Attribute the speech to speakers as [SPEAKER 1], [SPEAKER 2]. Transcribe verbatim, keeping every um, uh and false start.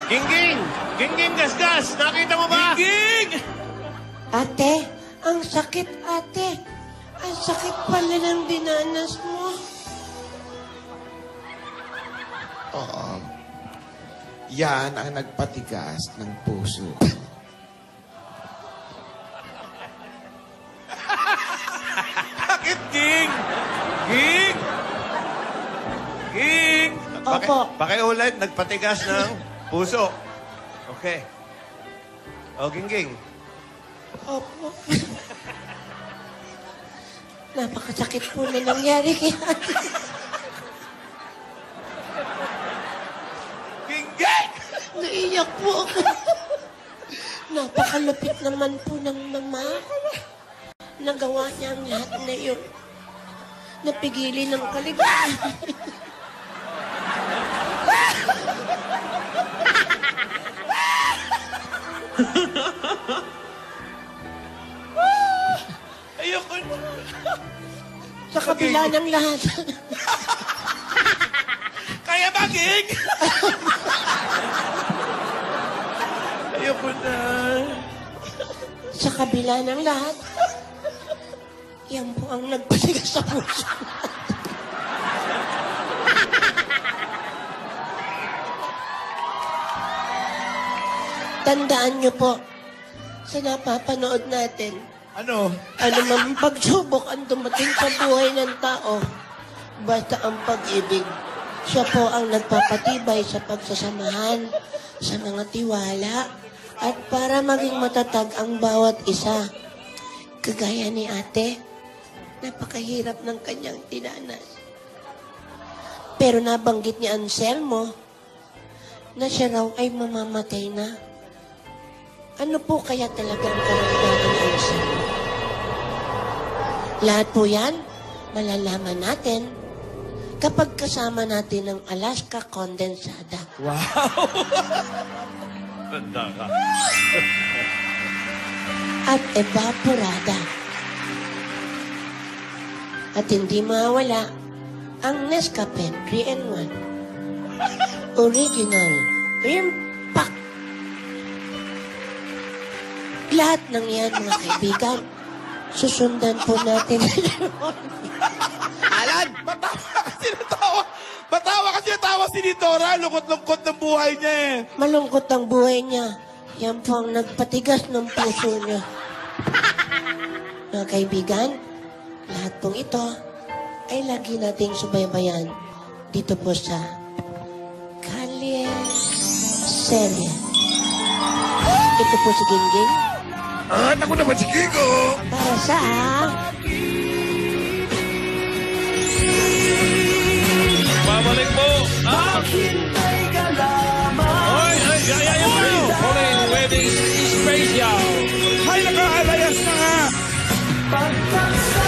[SPEAKER 1] Gingging! Gingging gasgas! Nakita mo ba?
[SPEAKER 2] Gingging!
[SPEAKER 3] Ate, ang sakit, ate. Ang sakit pala ng dinanas mo.
[SPEAKER 4] Oo. Yan ang nagpatigas ng puso.
[SPEAKER 2] Bakit, Ging? Ging? Ging?
[SPEAKER 3] Opo.
[SPEAKER 1] Pakiulit, nagpatigas ng puso. Okay. O, Gingging.
[SPEAKER 3] Opo. Napakasakit po na nangyari kay ate.
[SPEAKER 2] Gingging!
[SPEAKER 3] Naiyak po ako. Napakalupit naman po ng mama. Nagawa niya ang lahat na yun. Napigili ng kaligayahan.
[SPEAKER 2] Ayoko na.
[SPEAKER 3] Sa kabila ng lahat.
[SPEAKER 2] Kaya ba, Ging? Ayoko na.
[SPEAKER 3] Sa kabila ng lahat. Yan po ang nagpatigas sa puso. Tandaan niyo po, sa napapanood natin,
[SPEAKER 2] Ano?
[SPEAKER 3] ano mang pagsubok ang dumating sa buhay ng tao, basta ang pag-ibig, siya po ang nagpapatibay sa pagsasamahan, sa mga tiwala, at para maging matatag ang bawat isa. Kagaya ni ate, napakahirap ng kanyang tinanas. Pero nabanggit ni Anselmo na siya raw ay mamamatay na. Ano po kaya talagang karamdaman ni Anselmo? Lahat po yan, malalaman natin kapag kasama natin ang Alaska Condensada.
[SPEAKER 2] Wow!
[SPEAKER 1] Ganda ka.
[SPEAKER 3] At evaporada. At hindi mawala ang Nescafe three in one. Original. Impact. Lahat ng yan, mga kaibigan, susundan po natin.
[SPEAKER 2] Alan! Matawa kasi natawa! Matawa kasi natawa si Dora. Lungkot-lungkot ng buhay niya eh.
[SPEAKER 3] Malungkot ang buhay niya. Yan po ang nagpatigas ng puso niya. Mga kaibigan, lahat pong ito ay lagi nating subaybayan dito po sa Kalye Serye. Ito po si Gingging.
[SPEAKER 4] Ah, naku naman si Kiko!
[SPEAKER 3] Para sa...
[SPEAKER 2] Babalik po ang... Oy, ay, ay, ay, ay, Pauline Wedding Special. Hay, naka-alayas na nga.